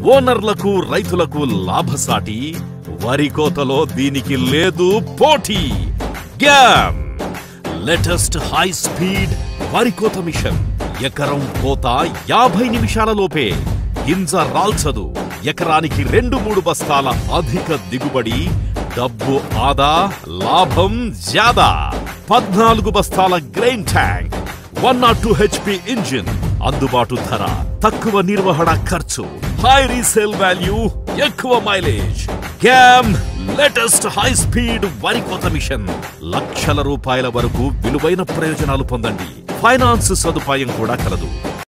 ఓనర్లకు రైతులకు లాభసాటి, వరి కోతలో దీనికి లేదు పోటీ. గ్యామ్ లేటెస్ట్ హై స్పీడ్ వరి కోత మిషన్. ఎకరం కోత 50 నిమిషాలలోపే. గింజ రాల్చదు. ఎకరానికి 2-3 బస్తాల అధిక దిగుబడి. డబ్బు ఆదా, లాభం జ్యాదా. 14 బస్తాల గ్రెయిన్ ట్యాంక్, 102 HP ఇంజిన్, అందుబాటు ధర, తక్కువ నిర్వహణ ఖర్చు, హై రీసేల్ వాల్యూ, ఎక్కువ మైలేజ్. గ్యామ్ లేటెస్ట్ హై స్పీడ్ వరి కోత మిషన్. లక్షల రూపాయల వరకు విలువైన ప్రయోజనాలు పొందండి. ఫైనాన్స్ సదుపాయం కూడా కలదు.